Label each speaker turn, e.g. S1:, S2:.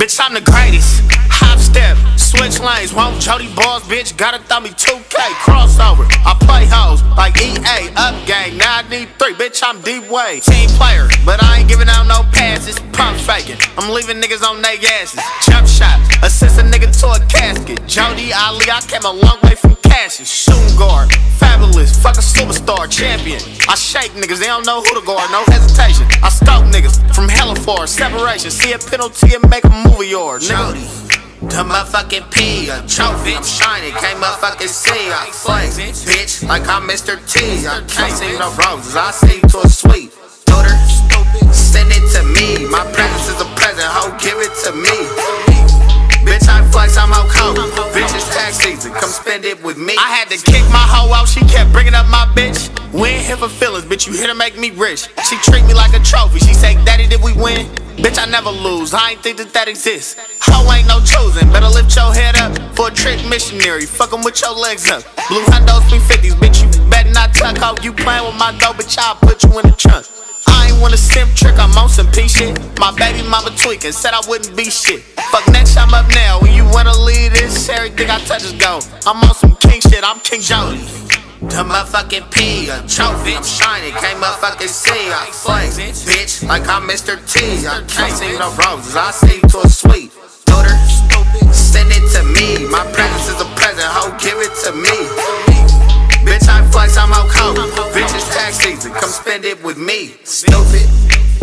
S1: Bitch, I'm the greatest. Hop step, switch lanes, won't Jody balls, bitch. Gotta throw me 2K, crossover. I play hoes like EA, up gang. Now I need 3, bitch, I'm deep way. Team player, but I ain't giving out no passes. Pump faking, I'm leaving niggas on they asses. Jump shot, assist a nigga to a casket. Jody Ali, I came a long way from Cassius. Shooting guard, fabulous, fuck a superstar, champion. I shake niggas, they don't know who to guard, no hesitation. I stalk niggas from hella far, separation. See a penalty and make a move of yours, Jody. The motherfucking P, a trophy, I'm shining, can't motherfucking see. I flex, bitch, like I'm Mr. T. I can't see no roses, I see to a sweet. Daughter, send it to me. My presence is a present, ho, give it to me. Bitch, I flex, I'm out cold. Bitch, it's tax season, come spend it with me. I had to kick my hoe out, she kept bringing up my bitch. We ain't here for feelings, bitch, you here to make me rich. She treat me like a trophy, she say, daddy, did we win? Bitch, I never lose, I ain't think that exists. Hoe ain't no chosen, better lift your head up for a trick missionary. Fuck 'em with your legs up. Blue hundos, 350s, bitch, you better not tuck out. You playing with my dough, bitch, I'll put you in the trunk. I ain't want a simp trick, I'm on some P shit. My baby mama tweaking, said I wouldn't be shit. Fuck next, I'm up now. When you wanna leave this, everything I touch is gold. I'm on some king shit, I'm King Jody. The motherfucking P, a trophy, I'm shining, can't motherfucking see. I flex, bitch, like I'm Mr. T. I can't see no roses, I see to a sweet. Daughter, send it to me. My presence is a present, ho, give it to me. Bitch, I flex, I'm out cold. Bitch, it's tax season, come spend it with me. Stupid.